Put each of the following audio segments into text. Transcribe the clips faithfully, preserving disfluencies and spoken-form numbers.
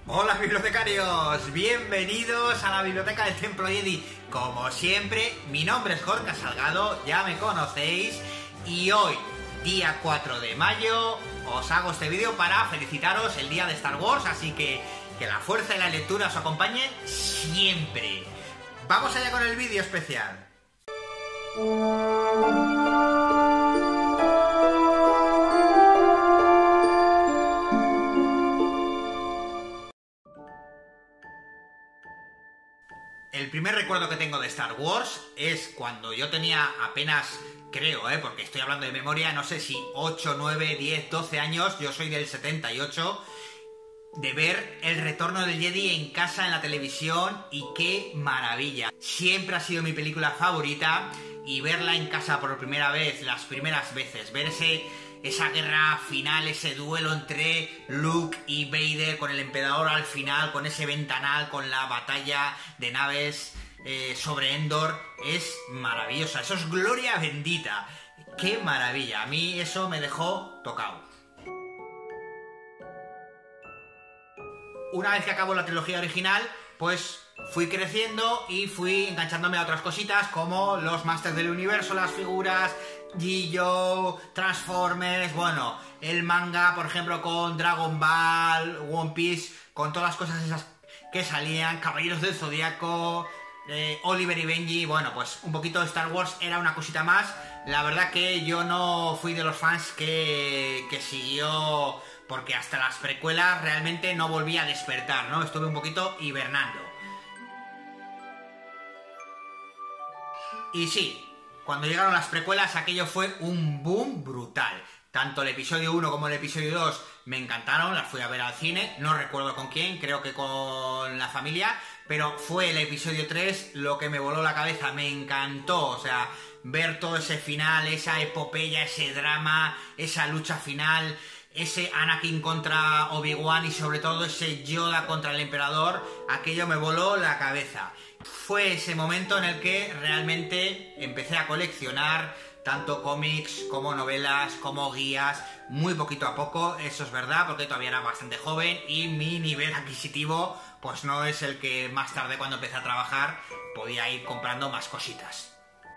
Hola bibliotecarios, bienvenidos a la biblioteca del Templo Jedi. Como siempre, mi nombre es Gorka Salgado, ya me conocéis. Y hoy, día cuatro de mayo, os hago este vídeo para felicitaros el día de Star Wars. Así que que la fuerza y la lectura os acompañen siempre. Vamos allá con el vídeo especial. El primer recuerdo que tengo de Star Wars es cuando yo tenía apenas, creo, ¿eh? porque estoy hablando de memoria, no sé si ocho, nueve, diez, doce años, yo soy del setenta y ocho, de ver El Retorno del Jedi en casa, en la televisión, y qué maravilla. Siempre ha sido mi película favorita, y verla en casa por primera vez, las primeras veces, ver ese... esa guerra final, ese duelo entre Luke y Vader con el emperador al final, con ese ventanal, con la batalla de naves eh, sobre Endor, es maravillosa. Eso es gloria bendita. ¡Qué maravilla! A mí eso me dejó tocado. Una vez que acabó la trilogía original, pues fui creciendo y fui enganchándome a otras cositas como los Masters del Universo, las figuras, G-Joe, Transformers, bueno, el manga, por ejemplo, con Dragon Ball, One Piece, con todas las cosas esas que salían, Caballeros del Zodiaco, eh, Oliver y Benji, bueno, pues un poquito de Star Wars era una cosita más. La verdad que yo no fui de los fans que, que siguió, porque hasta las precuelas realmente no volví a despertar, ¿no? Estuve un poquito hibernando. Y sí, cuando llegaron las precuelas aquello fue un boom brutal. Tanto el episodio uno como el episodio dos me encantaron, las fui a ver al cine, no recuerdo con quién, creo que con la familia, pero fue el episodio tres lo que me voló la cabeza, me encantó, o sea, ver todo ese final, esa epopeya, ese drama, esa lucha final, ese Anakin contra Obi-Wan y sobre todo ese Yoda contra el emperador, aquello me voló la cabeza. Fue ese momento en el que realmente empecé a coleccionar tanto cómics como novelas, como guías, muy poquito a poco, eso es verdad, porque todavía era bastante joven y mi nivel adquisitivo pues no es el que más tarde, cuando empecé a trabajar, podía ir comprando más cositas.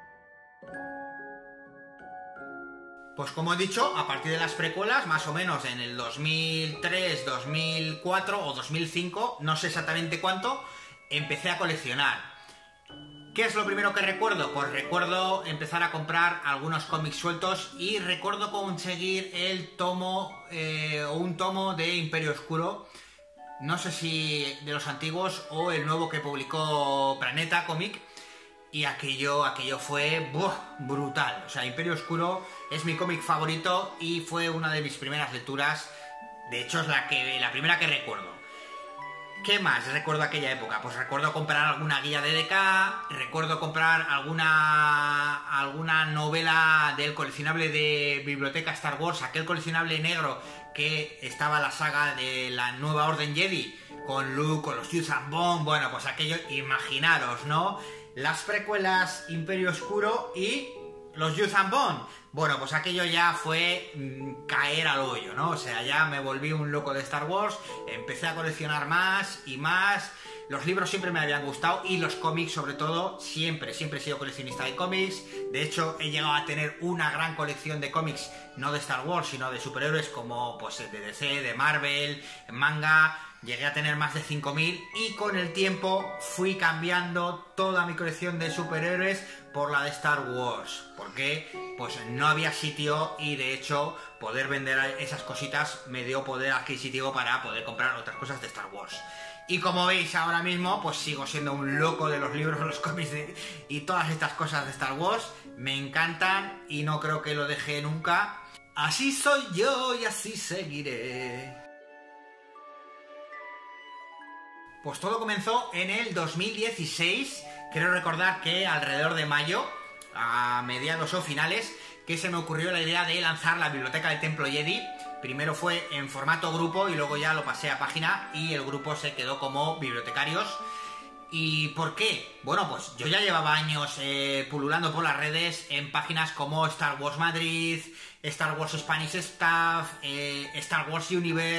Pues como he dicho, a partir de las precuelas, más o menos en el dos mil tres, dos mil cuatro o dos mil cinco, no sé exactamente cuánto, empecé a coleccionar. ¿Qué es lo primero que recuerdo? Pues recuerdo empezar a comprar algunos cómics sueltos y recuerdo conseguir el tomo, eh, o un tomo de Imperio Oscuro, no sé si de los antiguos o el nuevo que publicó Planeta Comic, y aquello, aquello fue ¡buah! Brutal. O sea, Imperio Oscuro es mi cómic favorito y fue una de mis primeras lecturas, de hecho es la, que, la primera que recuerdo. ¿Qué más recuerdo aquella época? Pues recuerdo comprar alguna guía de D K, recuerdo comprar alguna alguna novela del coleccionable de Biblioteca Star Wars, aquel coleccionable negro que estaba la saga de la Nueva Orden Jedi, con Luke, con los Yuuzhan Vong, bueno, pues aquello, imaginaros, ¿no? Las precuelas Imperio Oscuro y los Yuuzhan Vong. Bueno, pues aquello ya fue mmm, caer al hoyo, ¿no? O sea, ya me volví un loco de Star Wars, empecé a coleccionar más y más. Los libros siempre me habían gustado y los cómics sobre todo, siempre, siempre he sido coleccionista de cómics. De hecho, he llegado a tener una gran colección de cómics, no de Star Wars, sino de superhéroes como pues de D C, de Marvel, manga. Llegué a tener más de cinco mil y con el tiempo fui cambiando toda mi colección de superhéroes por la de Star Wars, porque pues no había sitio y de hecho poder vender esas cositas me dio poder adquisitivo para poder comprar otras cosas de Star Wars. Y como veis ahora mismo, pues sigo siendo un loco de los libros, los cómics de, y todas estas cosas de Star Wars. Me encantan y no creo que lo deje nunca. Así soy yo y así seguiré. Pues todo comenzó en el dos mil dieciséis, creo recordar que alrededor de mayo, a mediados o finales, que se me ocurrió la idea de lanzar la biblioteca del Templo Jedi. Primero fue en formato grupo y luego ya lo pasé a página y el grupo se quedó como bibliotecarios. ¿Y por qué? Bueno, pues yo ya llevaba años eh, pululando por las redes en páginas como Star Wars Madrid, Star Wars Spanish Staff, eh, Star Wars Universe,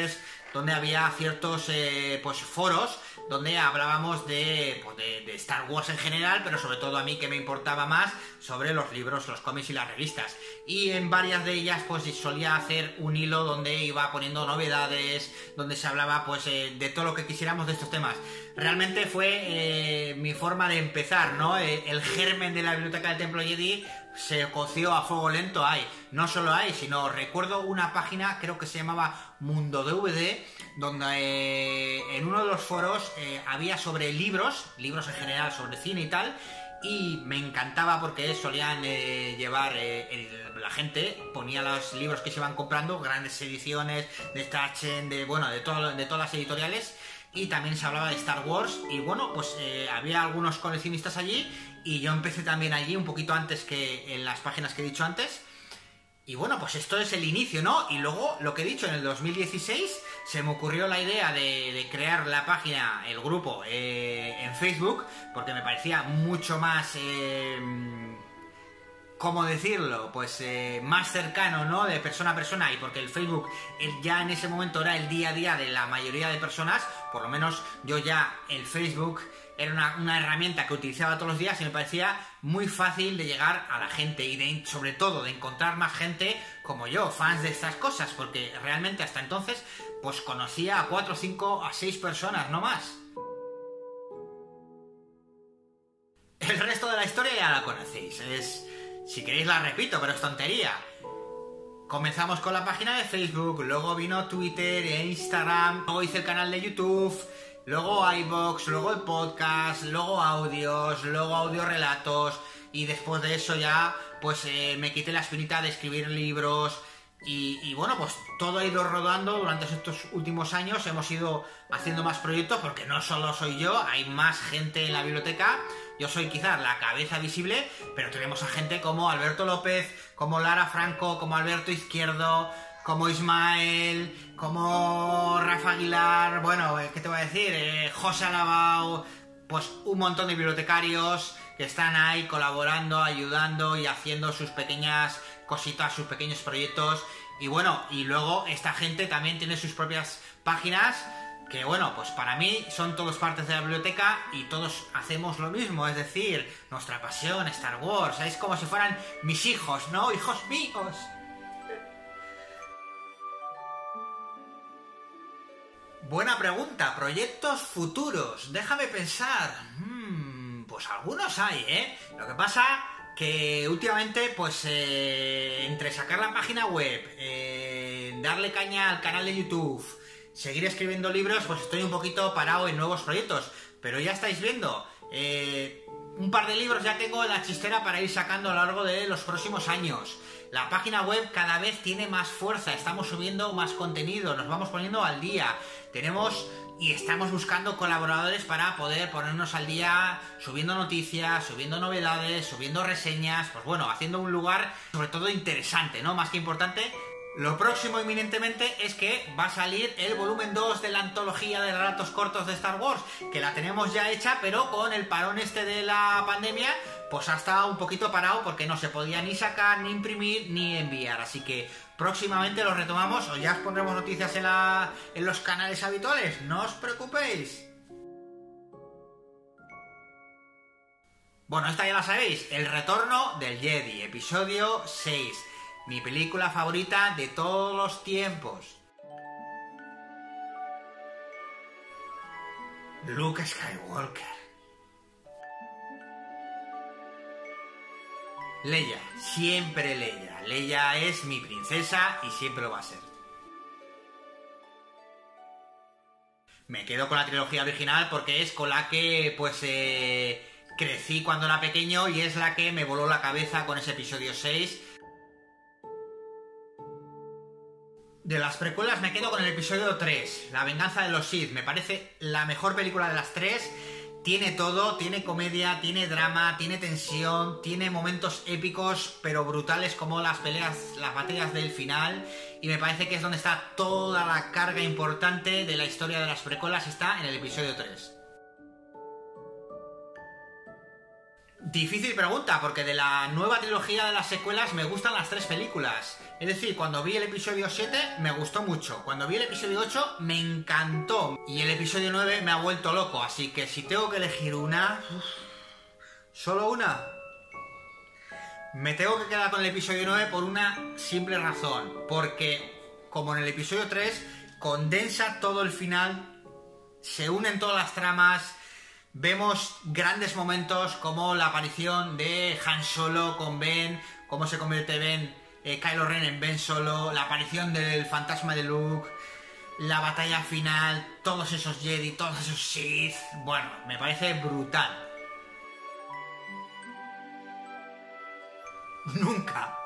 donde había ciertos eh, pues foros donde hablábamos de, pues de, de Star Wars en general, pero sobre todo a mí que me importaba más sobre los libros, los cómics y las revistas. Y en varias de ellas pues solía hacer un hilo donde iba poniendo novedades, donde se hablaba pues eh, de todo lo que quisiéramos de estos temas. Realmente fue eh, mi forma de empezar, ¿no? Eh, el germen de la Biblioteca del Templo Jedi se coció a fuego lento ahí. No solo ahí, sino recuerdo una página, creo que se llamaba Mundo D V D, donde eh, en uno de los foros eh, había sobre libros, libros en general sobre cine y tal, y me encantaba porque solían eh, llevar, eh, el, la gente ponía los libros que se iban comprando, grandes ediciones de Stachen, de, bueno, de, todo, de todas las editoriales, y también se hablaba de Star Wars, y bueno, pues eh, había algunos coleccionistas allí, y yo empecé también allí un poquito antes que en las páginas que he dicho antes. Y bueno, pues esto es el inicio, ¿no? Y luego, lo que he dicho, en el dos mil dieciséis se me ocurrió la idea de, de crear la página, el grupo, eh, en Facebook, porque me parecía mucho más, eh, ¿cómo decirlo? Pues eh, más cercano, ¿no? De persona a persona, y porque el Facebook eh, ya en ese momento era el día a día de la mayoría de personas, por lo menos yo ya el Facebook era una, una herramienta que utilizaba todos los días y me parecía muy fácil de llegar a la gente y de, sobre todo de encontrar más gente como yo, fans de estas cosas, porque realmente hasta entonces pues conocía a cuatro, cinco, a seis personas, no más. El resto de la historia ya la conocéis, es, si queréis la repito, pero es tontería. Comenzamos con la página de Facebook, luego vino Twitter e Instagram, luego hice el canal de YouTube, luego iVoox, luego el podcast, luego audios, luego audiorelatos, y después de eso ya pues eh, me quité la espinita de escribir libros y, y bueno, pues todo ha ido rodando durante estos últimos años. Hemos ido haciendo más proyectos porque no solo soy yo, hay más gente en la biblioteca. Yo soy quizás la cabeza visible, pero tenemos a gente como Alberto López, como Lara Franco, como Alberto Izquierdo, como Ismael, como Rafa Aguilar, bueno, ¿qué te voy a decir? Eh, José Alabao, pues un montón de bibliotecarios que están ahí colaborando, ayudando y haciendo sus pequeñas cositas, sus pequeños proyectos. Y bueno, y luego esta gente también tiene sus propias páginas, que bueno, pues para mí son todos partes de la biblioteca y todos hacemos lo mismo, es decir, nuestra pasión, Star Wars, es como si fueran mis hijos, ¿no? ¡Hijos míos! Buena pregunta, proyectos futuros, déjame pensar. Hmm, pues algunos hay, ¿eh? Lo que pasa que últimamente, pues eh, entre sacar la página web, eh, darle caña al canal de YouTube, seguir escribiendo libros, pues estoy un poquito parado en nuevos proyectos. Pero ya estáis viendo, eh, un par de libros ya tengo en la chistera para ir sacando a lo largo de los próximos años. La página web cada vez tiene más fuerza, estamos subiendo más contenido, nos vamos poniendo al día. Tenemos y estamos buscando colaboradores para poder ponernos al día, subiendo noticias, subiendo novedades, subiendo reseñas, pues bueno, haciendo un lugar sobre todo interesante, ¿no? Más que importante. Lo próximo inminentemente es que va a salir el volumen dos de la antología de relatos cortos de Star Wars, que la tenemos ya hecha, pero con el parón este de la pandemia, pues ha estado un poquito parado porque no se podía ni sacar, ni imprimir, ni enviar. Así que próximamente lo retomamos, o ya os pondremos noticias en, la, en los canales habituales, no os preocupéis. Bueno, esta ya la sabéis, El Retorno del Jedi, episodio seis. Mi película favorita de todos los tiempos. Luke Skywalker. Leia, siempre Leia. Leia es mi princesa y siempre lo va a ser. Me quedo con la trilogía original porque es con la que pues eh, crecí cuando era pequeño y es la que me voló la cabeza con ese episodio seis. De las precuelas me quedo con el episodio tres, La venganza de los Sith. Me parece la mejor película de las tres. Tiene todo, tiene comedia, tiene drama, tiene tensión, tiene momentos épicos pero brutales como las peleas, las batallas del final. Y me parece que es donde está toda la carga importante de la historia de las precuelas, está en el episodio tres. Difícil pregunta, porque de la nueva trilogía de las secuelas me gustan las tres películas. Es decir, cuando vi el episodio siete me gustó mucho, cuando vi el episodio ocho me encantó y el episodio nueve me ha vuelto loco, así que si tengo que elegir una... Uf, ¿solo una? Me tengo que quedar con el episodio nueve por una simple razón, porque como en el episodio tres condensa todo el final, se unen todas las tramas, vemos grandes momentos como la aparición de Han Solo con Ben, cómo se convierte Ben, eh, Kylo Ren en Ben Solo, la aparición del fantasma de Luke, la batalla final, todos esos Jedi, todos esos Sith, bueno, me parece brutal. Nunca.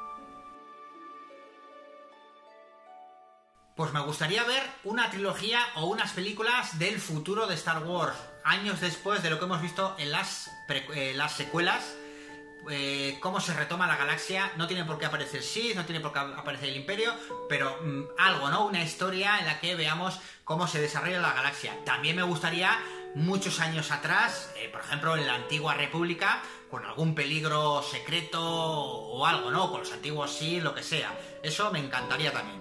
Pues me gustaría ver una trilogía o unas películas del futuro de Star Wars, años después de lo que hemos visto en las, pre eh, las secuelas, eh, cómo se retoma la galaxia. No tiene por qué aparecer Sith, no tiene por qué aparecer el Imperio, pero mmm, algo, ¿no? Una historia en la que veamos cómo se desarrolla la galaxia. También me gustaría muchos años atrás, eh, por ejemplo en la antigua República, con algún peligro secreto o algo, ¿no? Con los antiguos Sith, lo que sea. Eso me encantaría también.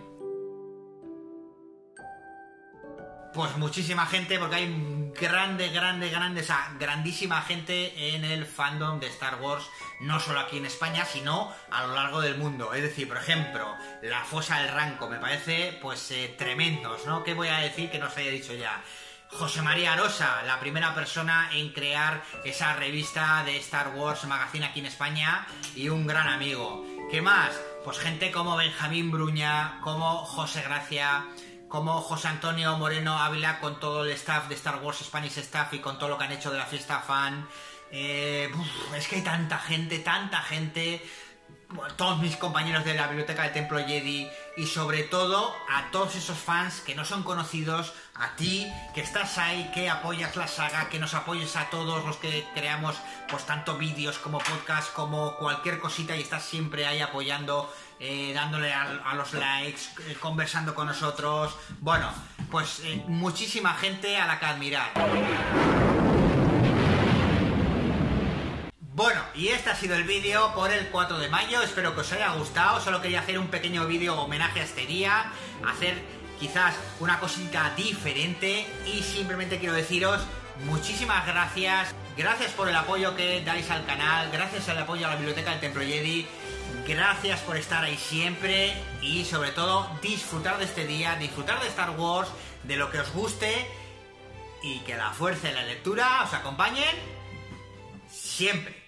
Pues muchísima gente, porque hay grande, grande, grande, o sea, grandísima gente en el fandom de Star Wars, no solo aquí en España, sino a lo largo del mundo. Es decir, por ejemplo, la Fosa del Ranco, me parece, pues, eh, tremendos, ¿no? ¿Qué voy a decir que no os haya dicho ya? José María Arosa, la primera persona en crear esa revista de Star Wars Magazine aquí en España y un gran amigo. ¿Qué más? Pues gente como Benjamín Bruña, como José Gracia, como José Antonio Moreno Ávila con todo el staff de Star Wars Spanish Staff y con todo lo que han hecho de la fiesta fan. Eh, uf, es que hay tanta gente, tanta gente, bueno, todos mis compañeros de la biblioteca del Templo Jedi y sobre todo a todos esos fans que no son conocidos, a ti que estás ahí, que apoyas la saga, que nos apoyes a todos los que creamos pues tanto vídeos como podcast como cualquier cosita y estás siempre ahí apoyando, eh, dándole a, a los likes, eh, conversando con nosotros. Bueno, pues eh, muchísima gente a la que admirar. Bueno, y este ha sido el vídeo por el cuatro de mayo, espero que os haya gustado. Solo quería hacer un pequeño vídeo homenaje a este día, hacer quizás una cosita diferente y simplemente quiero deciros muchísimas gracias. Gracias por el apoyo que dais al canal, gracias al apoyo a la biblioteca del Templo Jedi, gracias por estar ahí siempre y sobre todo disfrutar de este día, disfrutar de Star Wars, de lo que os guste y que la fuerza y la lectura os acompañen siempre.